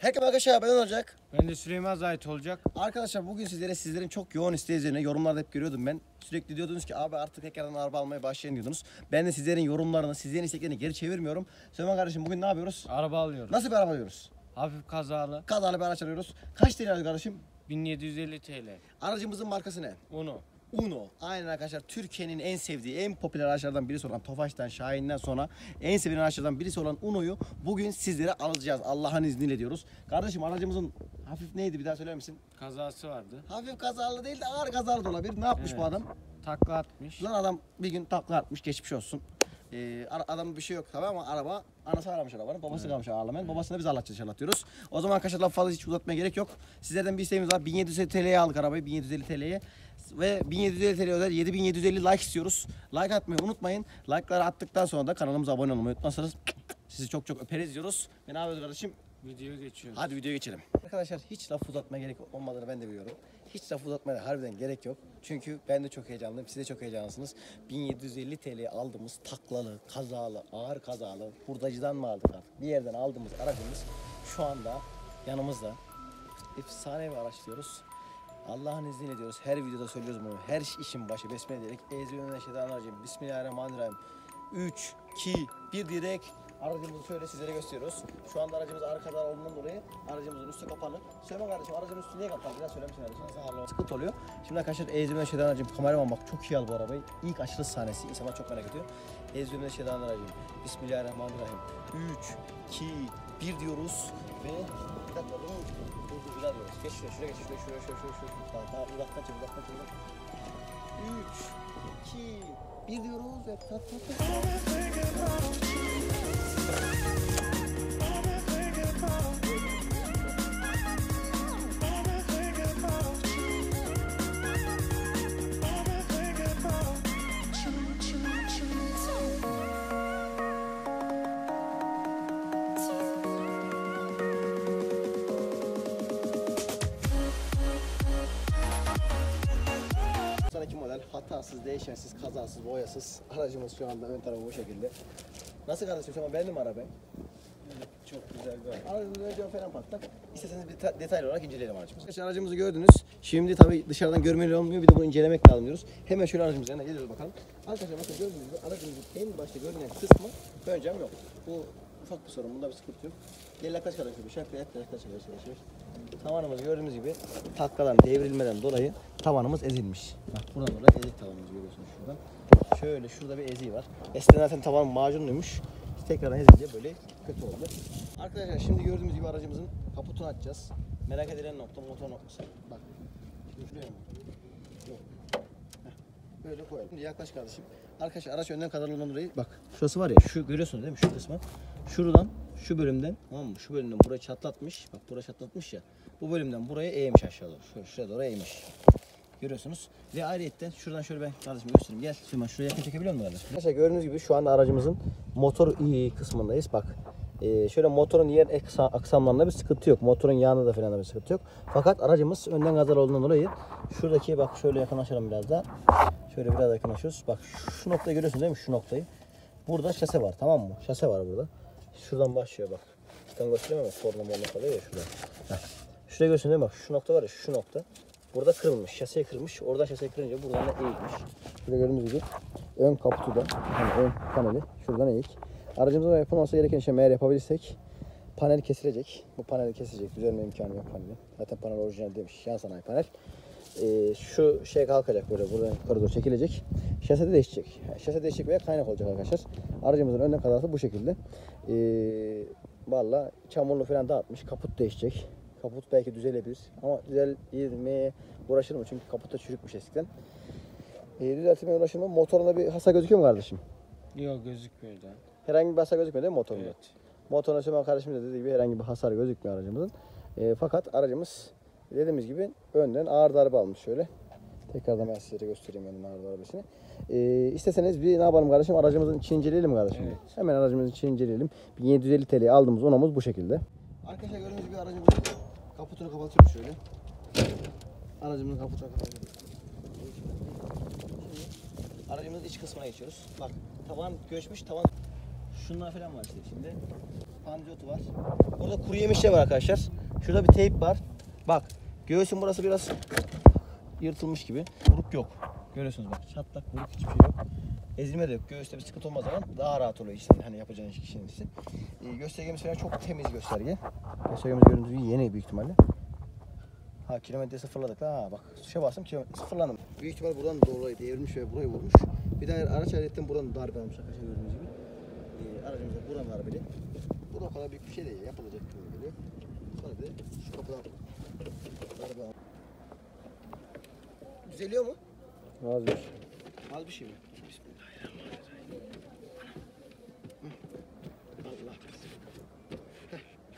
Herkese arkadaşlar, ben olacak. Ben de Süleyman Zahit olacak. Arkadaşlar bugün sizlerin çok yoğun isteği üzerine yorumlarda hep görüyordum ben. Sürekli diyordunuz ki abi artık tekrardan araba almaya başlayın diyordunuz. Ben de sizlerin yorumlarını, sizlerin isteklerini geri çevirmiyorum. Süleyman kardeşim bugün ne yapıyoruz? Araba alıyoruz. Nasıl bir araba alıyoruz? Hafif kazalı. Kazalı bir araç alıyoruz. Kaç TL alıyoruz kardeşim? 1750 TL. Aracımızın markası ne? Uno. Uno. Aynen arkadaşlar, Türkiye'nin en sevdiği, en popüler araçlardan birisi olan Tofaş'tan, Şahin'den sonra en sevilen araçlardan birisi olan Uno'yu bugün sizlere alacağız. Allah'ın izniyle diyoruz. Kardeşim aracımızın hafif neydi, bir daha söyler misin? Kazası vardı. Hafif kazalı değil de ağır kazalı da olabilir. Ne yapmış bu adam? Takla atmış. Lan adam bir gün takla atmış, geçmiş olsun. Adamın bir şey yok tabii ama araba, anası aramış arabanın, babası kalmış ağlamayan. Babasına biz anlatacağız, inşallah diyoruz. O zaman arkadaşlar laf fazla hiç uzatmaya gerek yok. Sizlerden bir isteğimiz var. 1750 TL'ye aldık arabayı, 1750 TL'ye. Ve 1750 TL özel 7750 like istiyoruz. Like atmayı unutmayın. Like'ları attıktan sonra da kanalımıza abone olmayı unutmazsanız sizi çok çok öperiz diyoruz. Ve ne yapıyoruz kardeşim? Videoya geçiyoruz. Hadi videoya geçelim. Arkadaşlar hiç laf uzatmaya gerek olmadığını ben de biliyorum. Hiç laf uzatmaya da harbiden gerek yok. Çünkü ben de çok heyecanlıyım. Siz de çok heyecanlısınız. 1750 TL'ye aldığımız taklalı, kazalı, ağır kazalı, hurdacıdan mı aldık artık? Bir yerden aldığımız aracımız şu anda yanımızda. Efsane bir araç diyoruz. Allah'ın izniyle diyoruz. Her videoda söylüyoruz bunu. Her işin başı besmele diyerek Euzubillahimineşşeytanirracim. Bismillahirrahmanirrahim. 3, 2, 1 diyerek aracımızı şöyle sizlere gösteriyoruz. Şu anda aracımız arkada olduğundan dolayı aracımızın üstü kapalı. Söyleme kardeşim, aracın üstü niye kapalı? Biraz söylemişsin kardeşim. Sıkıntı oluyor. Şimdi arkadaşlar Euzubillahimineşşeytanirracim. Kameraman bak çok iyi al bu arabayı. İlk açılış sahnesi. İnsanlar çok merak ediyor. Euzubillahimineşşeytanirracim. Bismillahirrahmanirrahim. 3, 2, 1 diyoruz ve bir dakika dur. Güzel diyoruz. Geç şuraya geç şuraya. Daha uzaktan çek. 3, 2, 1 diyoruz ve sonraki model hatasız, değişensiz, kazasız, boyasız aracımız şu anda ön tarafı bu şekilde. Nasıl kardeşim, şu an beğendin mi arabayı? Evet, çok güzel bir araba. Aracımızın önce ön fren patlak. İsterseniz bir detaylı olarak inceleyelim aracımızı. Arkadaşlar aracımızı gördünüz. Şimdi tabii dışarıdan görmeli olmuyor. Bir de bunu incelemek lazım diyoruz. Hemen şöyle aracımızın yanına geliyoruz bakalım. Arkadaşlar bakın gördüğünüz gibi aracımızın en başta görünen kısmı ön cam yok. Bu ufak bir sorun. Bunda bir sıkıntı yok. Gel yaklaş kardeşim. Şarkı yaklaş. Tavanımız gördüğünüz gibi takladan, devrilmeden dolayı tavanımız ezilmiş. Bak buradan dolayı ezik tavanımızı görüyorsunuz şuradan. Şöyle şurada bir eziği var. Eskiden zaten tavan macunluymuş. Tekrardan ezince böyle kötü oldu. Arkadaşlar şimdi gördüğümüz gibi aracımızın kaputunu açacağız. Merak edilen nokta motor noktası. Bak. Şimdi şuraya mı? Yok. Böyle koyalım. Şimdi yaklaş kardeşim. Arkadaşlar araç önden kadar dolayı bak. Şurası var ya, şu görüyorsunuz değil mi? Şu kısmı. Şuradan, şu bölümden, tamam mı? Şu bölümden burayı çatlatmış. Bak burayı çatlatmış ya. Bu bölümden buraya eğmiş aşağı doğru. Şuraya doğru eğmiş. Görüyorsunuz. Ve ayrıyetten şuradan şöyle ben kardeşim göstereyim. Gel. Şimdi şuraya yakın çekebiliyor musun kardeşim? Arkadaşlar gördüğünüz gibi şu anda aracımızın motor kısmındayız. Bak. Şöyle motorun diğer aksamlarında bir sıkıntı yok. Motorun yağında da falan bir sıkıntı yok. Fakat aracımız önden gazlar olduğundan dolayı şuradaki bak şöyle yakınlaşalım biraz daha. Şöyle biraz yakınlaşıyoruz. Bak şu noktayı görüyorsunuz değil mi? Şu noktayı. Burada şase var, tamam mı? Şase var burada. Şuradan başlıyor bak. Şuradan göstereyim ama sorunum olma kalıyor ya şurada. Şuraya görüyorsunuz değil mi? Bak şu nokta var ya, şu nokta. Burada kırılmış, şaseyi kırmış. Orada şaseyi kırınca buradan da eğilmiş. Şurada gördüğünüz gibi ön kaputu da, hani ön paneli şuradan eğik. Aracımıza yapılması gereken şey eğer yapabilirsek panel kesilecek. Bu paneli kesecek. Düzelme imkanı yok panelin. Zaten panel orijinal demiş. Yan sanayi panel. Şu şey kalkacak böyle. Buradan yukarı doğru çekilecek. Şase de değişecek. Şase değişecek veya kaynak olacak arkadaşlar. Aracımızın önden kazası bu şekilde. Valla çamurlu falan dağıtmış. Kaput değişecek. Kaput belki düzelebilir. Ama düzeltmeye uğraşır mı? Çünkü kaput da çürükmüş eskiden. Düzeltmeye uğraşır mı? Motorunda bir hasar gözüküyor mu kardeşim? Yok, gözükmüyor da. Herhangi bir hasar gözükmüyor değil mi motorunda? Evet. Motorunda Süleyman kardeşim de dediği gibi herhangi bir hasar gözükmüyor aracımızın. Fakat aracımız dediğimiz gibi önden ağır darbe almış şöyle. Tekrardan ben size göstereyim önden ağır darbesini. İsteseniz bir ne yapalım kardeşim? Aracımızın içini inceleyelim kardeşim. Evet. Hemen aracımızın içini inceleyelim. 1750 TL'ye aldığımız onamız bu şekilde. Arkadaşlar gördüğünüz gibi aracımızın kaputunu kapatıyoruz şöyle. Aracımızın kaputunu kapatıyoruz. Aracımızın iç kısmına geçiyoruz. Bak tavan göçmüş, tavan şunlar falan var işte içinde. pancotu var. Burada kuru yemişler var arkadaşlar. Şurada bir teyp var. Bak göğsün burası biraz yırtılmış gibi. Buruk yok. Görüyorsunuz bak çatlak buruk hiçbir şey yok. Ezilme de yok. Göğüste bir sıkıntı olmaz zaman daha rahat oluyor işte hani yapacağın işin için. Göstergemiz falan çok temiz gösterge. Göstergemiz gördüğünüz gibi yeni büyük ihtimalle. Ha kilometre sıfırladık ha bak tuşa bastım kilometre sıfırlandım. Büyük ihtimal buradan dolayı devrilmiş ve burayı vurmuş. Bir de araç aletten buradan darbe almış arkadaşlar gördüğünüz gibi. Aracımızda buranın darbeli. Bu da o kadar büyük bir şey değil yapılacak gibi geliyor. Sonra bir de şu kapıdan darbe almış. Düzeliyor mu? Az bir şey. Az bir şey mi? Bismillahirrahmanirrahim. Allah Heh.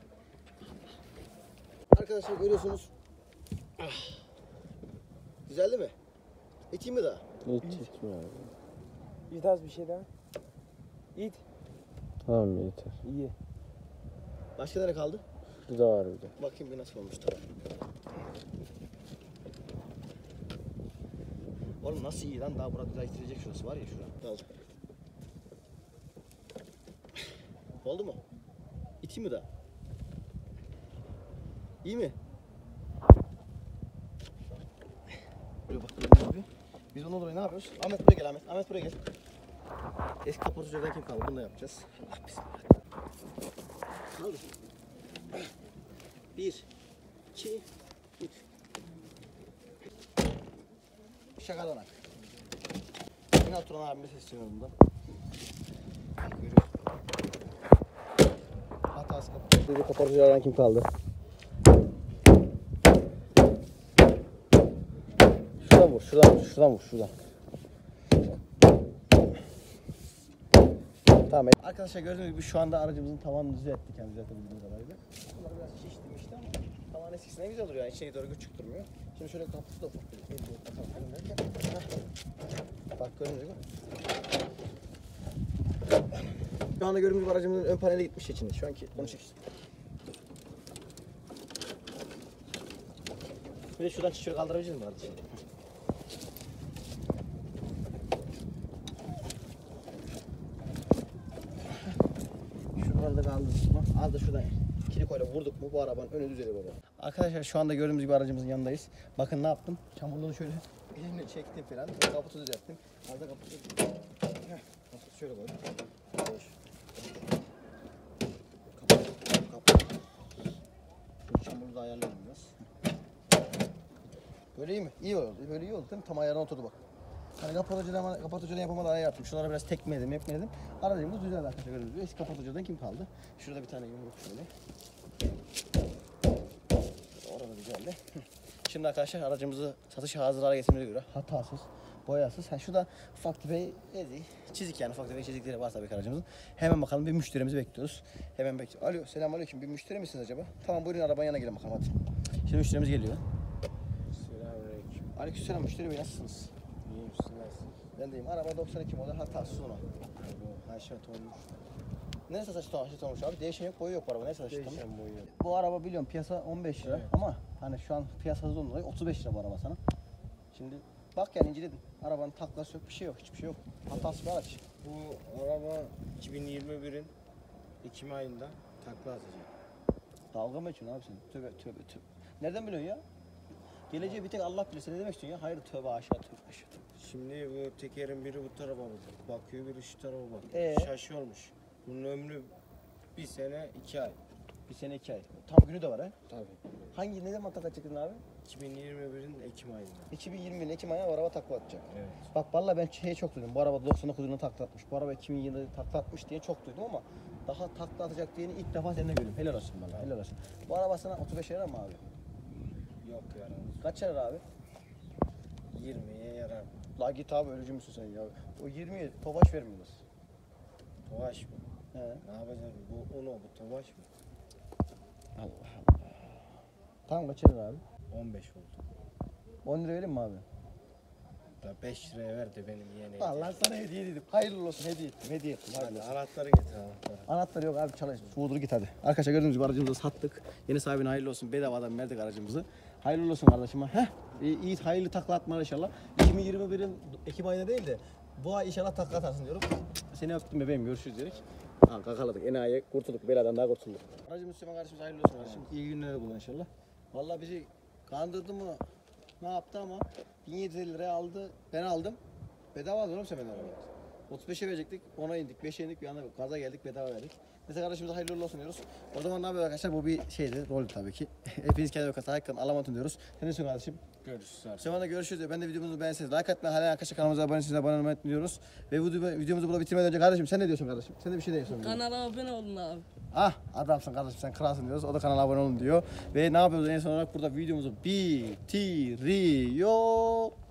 Arkadaşlar görüyorsunuz. Ah. Güzeldi mi? İçeyim mi daha? İt çekme abi. İt az bir şey daha. İt. Tamam yeter. İyi. Başka nereye kaldı? Bu da var bir de. Bakayım bir nasıl olmuş tamam. Oğlum nasıl iyi lan daha burada değiştirecek şurası var ya şura. Al. Oldu mu? İteyim mi daha? İyi mi? Böyle bak gördüğünüz gibi. Biz ondan dolayı ne yapıyoruz? Ahmet buraya gel Ahmet. Ahmet buraya gel. Eski kaportacılardan kim kaldı? Bunu da yapacağız. Allah bismillah. Kaldı. 1, 2, 3. Şakalanak. Yine oturan abime sesleniyorum bundan. Görüyorum. Hatası kaportacılardan kaportacılardan kim kaldı? Şuradan vur, şuradan vur, şuradan. Tamam. Arkadaşlar gördüğünüz gibi şu anda aracımızın tavanını düzelttik yani düzeltebildiğimiz kadarıyla. Bunlar biraz şiştirmişti ama tavan eskisinden güzel duruyor yani içine doğru küçük durmuyor. Şimdi şöyle kapısı da ufak bir bakalım derken. Bak gördüğünüz gibi. Şu anda gördüğümüz gibi aracımızın ön paneli gitmiş içinde. Şu anki onu çek. Bir de şuradan şöyle kaldırabilecek misin kardeşim? Şuraları da kaldırdık mı? Az da şuradan kilikoyla vurduk mu bu arabanın önü düzelir baba. Arkadaşlar şu anda gördüğümüz gibi aracımızın yanındayız. Bakın ne yaptım? Çamurluğunu şöyle elimle çektim falan. Kaputu düzelttim. Az da kaputu kaputu şöyle koydum. Şu çamurluğu da ayarlayalım biraz. Böyle iyi mi? İyi oldu. Böyle iyi oldu değil mi? Tam ayarına oturdu bak. Hani kapatıcıdan yapamadan ayar yaptım. Şunlara biraz tekmeledim. Aracımız düzeldi arkadaşlar gördüğünüz gibi. Eski kapatıcıdan kim kaldı? Şurada bir tane yumruk şöyle. Orada güzeldi. Şimdi arkadaşlar aracımızı satışa hazır hale getirmeye göre hatasız, boyasız. Şu da ufak tefek çizik yani ufak tefek çizikleri var tabii ki aracımızın. Hemen bakalım bir müşterimizi bekliyoruz. Hemen bekliyoruz. Alo selamünaleyküm. Bir müşteri misiniz acaba? Tamam buyurun arabanın yanına gelin bakalım hadi. Şimdi müşterimiz geliyor. Selamünaleyküm. Aleykümselam müşteri bey nasılsınız? İyi misin? Nasılsın? Ben deyim araba 92 model hatasız ona. Bu haşat olmuş. Neresi haşet olmuş abi? Değişen yok, boyu yok bu araba. Neresi haşet olmuş? Değişen boyu. Bu araba biliyorum piyasa 15 lira Evet. ama hani şu an piyasada dolayı 35 lira bu araba sana. Şimdi bak yani inceledim. Arabanın taklası yok, bir şey yok, hiçbir şey yok. Hatasız bir araç. Bu araba 2021'in Ekim ayında takla atacak. Dalga mı geçiyorsun abi sen? Tövbe tövbe tövbe. Nereden biliyorsun ya? Geleceği bir tek Allah bilir. Sen ne demek istiyorsun ya? Hayır tövbe aşağı tövbe aşağı. Şimdi bu tekerin biri bu tarafa bakıyor, biri şu tarafa bakıyor. Şaşı olmuş. Bunun ömrü 1 sene 2 ay. Bir sene 2 ay. Tam günü de var ha. Tabii. Hangi ne zaman takla çektin abi? 2021'in Ekim ayında. 2020'nin Ekim ayına bu araba takla atacak. Evet. Bak vallahi ben çok duydum. Bu araba 99 yılında takla atmış. Bu araba 2020'de takla atmış diye çok duydum ama daha takla atacak diyeni ilk defa seninle görüyorum. Helal olsun bana. Helal olsun. Bu araba sana 35 yarar mı abi? Yok yarar. Kaç yarar abi? 20'ye yarar. La git abi ölücü müsün sen ya? O 20'ye tobaş vermiyoruz. Tovaş mı? He. Ne yapacağız? Bu onu bu tovaş mı? Allah Allah. Tamam kaç yarar abi? 15 oldu. 10 lira vereyim mi abi? Da 5 liraya ver de benim yeğene. Vallahi sana hediye dedim. Hayırlı olsun hediye ettim. Hediye ettim. Hayırlı Hadi olsun. anahtarı getir anahtarı. Anahtar yok abi çalış. Suğdur git hadi. Arkadaşlar gördüğünüz gibi aracımızı sattık. Yeni sahibine hayırlı olsun. Bedavadan verdik aracımızı. Hayırlı olsun kardeşim. Heh. İyi hayırlı takla atmalar inşallah. 2021'in Ekim ayında değil de bu ay inşallah takla atarsın diyorum. Seni öptüm bebeğim. Görüşürüz diyerek. Ha kakaladık. Enayi kurtulduk. Beladan daha kurtulduk. Aracımız Süleyman kardeşimiz hayırlı olsun kardeşim. İyi günler kullan inşallah. Vallahi bizi kandırdı mı ne yaptı ama 1750 liraya aldı. Ben aldım. Bedava aldın oğlum sen benden arabayı. 35'e verecektik. 10'a indik. 5'e indik. Bir anda gaza geldik. Bedava verdik. Neyse kardeşimize hayırlı uğurlu olsun diyoruz. O zaman ne yapıyor arkadaşlar? Bu bir şeydi. Rol tabii ki. Hepiniz kendine bakın. Hakkını alamatın diyoruz. Sen ne diyorsun kardeşim? Görüşürüz abi. Sonra görüşürüz diyor. Ben de videomuzu beğenseniz like atmayı, hala arkadaşlar kanalımıza abone değilseniz abone olmayı unutmuyoruz. Ve videomuzu burada bitirmeden önce kardeşim sen ne diyorsun kardeşim? Sen de bir şey diyorsun. Kanala abone olun abi. Ah adamsın kardeşim sen kralsın diyoruz. O da kanala abone olun diyor. Ve ne yapıyoruz en son olarak burada videomuzu bitiriyor.